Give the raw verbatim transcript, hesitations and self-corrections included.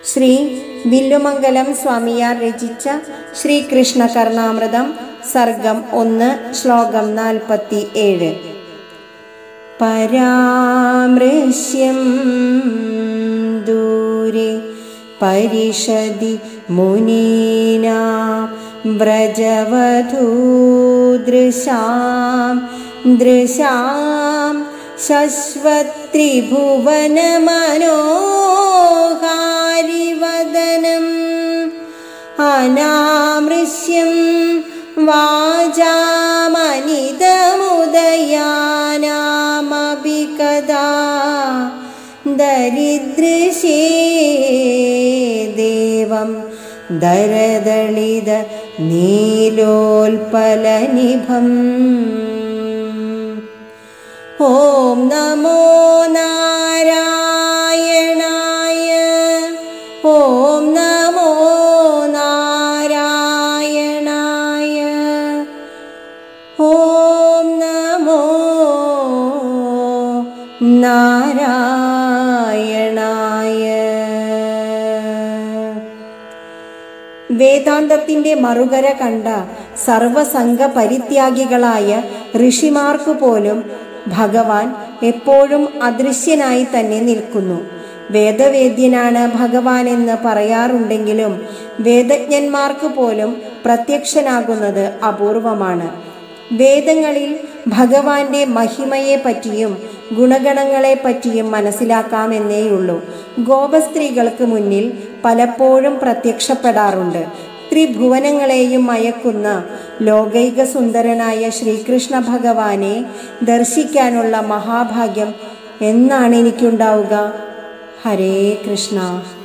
ശ്രീ വില്ലുമംഗലം സ്വാമിയാർ രചിച്ച ശ്രീകൃഷ്ണ കർണാമൃതം സർഗം ഒന്ന് ശ്ലോകം നാൽപ്പത്തി ഏഴ്. പരാമൃശ്യം ദൂരെ പരിഷദി മുനീനാം വ്രജവധൂദൃശാം ദൃശാം ശശ്വത്രിഭുവനമനോഹാരിവദനം അനാമൃശ്യം വാചാമനിതമുദയാനാമപി കദാ ദരിദ്രശേ ദേവം ദരദളിത നീലോൽപലനിഭം. ഓം നമോ നാരായണായ. ഓം നമോ നാരായണായ. ഓം നമോ നാരായണായ. വേദാന്തത്തിന്റെ മറുകര കണ്ട സർവസംഘ പരിത്യാഗികളായ ഋഷിമാർക്കു പോലും ഭഗവാൻ എപ്പോഴും അദൃശ്യനായി തന്നെ നിൽക്കുന്നു. വേദവേദ്യനാണ് ഭഗവാൻ എന്ന് പറയാറുണ്ടെങ്കിലും വേദജ്ഞന്മാർക്ക് പോലും പ്രത്യക്ഷനാകുന്നത് അപൂർവമാണ്. വേദങ്ങളിൽ ഭഗവാന്റെ മഹിമയെ പറ്റിയും ഗുണഗണങ്ങളെ പറ്റിയും മനസ്സിലാക്കാമെന്നേയുള്ളൂ. ഗോപസ്ത്രീകൾക്ക് മുന്നിൽ പലപ്പോഴും പ്രത്യക്ഷപ്പെടാറുണ്ട്. ത്രിഭുവനങ്ങളെയും മയക്കുന്ന ലോകൈക സുന്ദരനായ ശ്രീകൃഷ്ണ ഭഗവാനെ ദർശിക്കാനുള്ള മഹാഭാഗ്യം എന്നാണ് എനിക്കുണ്ടാവുക? ഹരേ കൃഷ്ണ.